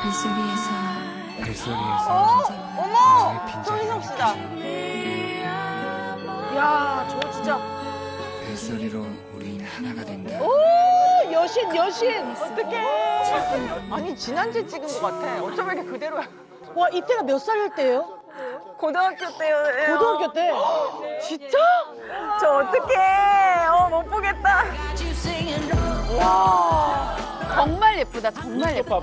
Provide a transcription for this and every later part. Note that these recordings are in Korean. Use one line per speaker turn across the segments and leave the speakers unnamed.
뱃소리에서
어머! 손희석 씨다. 야, 저 진짜.
뱃소리로 우린 하나가 된다.
오, 여신, 여신. 어떡해. 아니, 지난주에 찍은 것 같아. 어쩜 이렇게 그대로야.
와, 이때가 몇 살일 때예요?
고등학교 때요.
고등학교 때?
진짜? 저 어떡해. 못 보겠다. 와.
정말 예쁘다, 정말 예쁘다.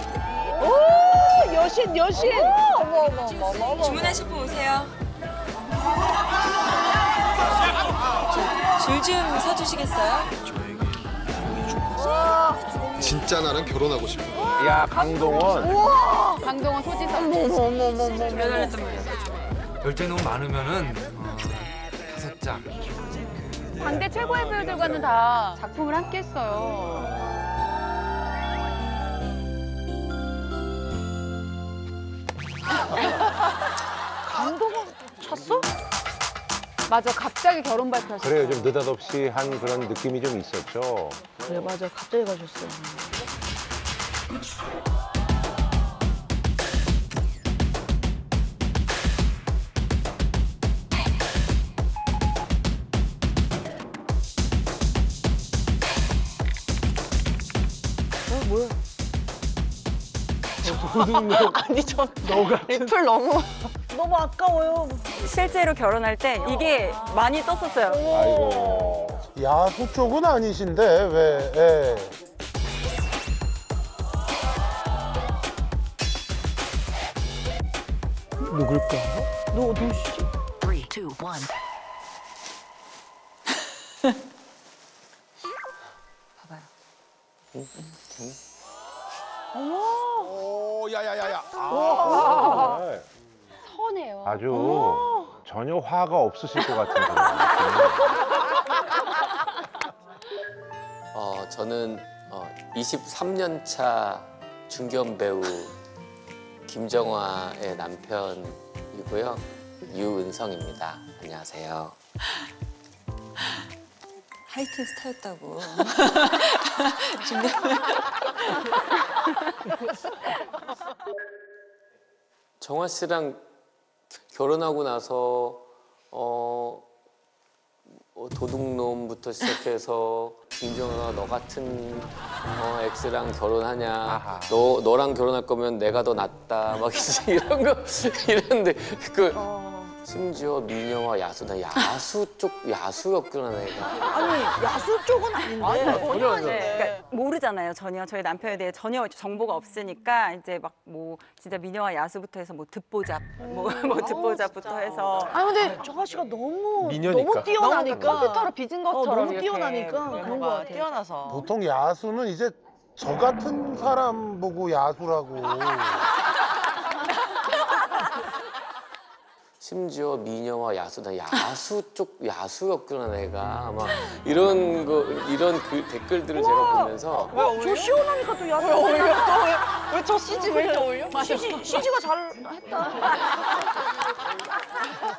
오, 여신, 여신.
어머.
주문하실 분 오세요. 줄 좀 서주시겠어요?
진짜 나랑 결혼하고 싶어.
야, 강동원.
강동원, 소지섭.
결혼했단 말이야.
별장이 너무 많으면은 5장.
당대 최고의 배우들과는 다 작품을 함께 했어요.
강동원 찼어?
맞아, 갑자기 결혼 발표하셨어요.
그래요, 좀 느닷없이 한 그런 느낌이 좀 있었죠.
그래, 맞아. 갑자기 가셨어.
아니, 저 리플 너무.
너무 아까워요.
실제로 결혼할 때 이게 많이 떴었어요.
아이고.
야수 쪽은 아니신데 왜? 예. 누굴까?
누구시?
3, 2, 1.
봐봐요.
오, 야야야야.
정말
선해요.
아주 전혀 화가 없으실 것 같은 그런 느낌.
저는 23년 차 중견 배우 김정화의 남편이고요. 유은성입니다. 안녕하세요.
하이틴 스타였다고.
정화 씨랑 결혼하고 나서 도둑놈부터 시작해서 김정화가 너 같은 엑스랑 결혼하냐,
아하.
너랑 결혼할 거면 내가 더 낫다, 막 이런 거 이런데 심지어 미녀와 야수, 나 야수였구나 내가.
아니, 야수 쪽은 아닌데.
전혀 그러니까 모르잖아요. 전혀 저희 남편에 대해 전혀 정보가 없으니까 이제 막 뭐 진짜 미녀와 야수부터 해서 뭐 듣보잡, 뭐 듣보잡부터 해서.
아, 근데 정화 씨가 너무
미녀니까.
너무 뛰어나니까.
컴퓨터로 빚은 것처럼
너무
이렇게
뛰어나니까 그런 거 같아.
뛰어나서.
보통 야수는 이제 저 같은 사람 보고 야수라고.
심지어 미녀와 야수, 나 야수였구나 내가, 막 이런 그 댓글들을 제가 보면서
저 시원하니까 또 야수.
왜 저 CG 왜 이렇게 어울려?
CG가 잘 했다.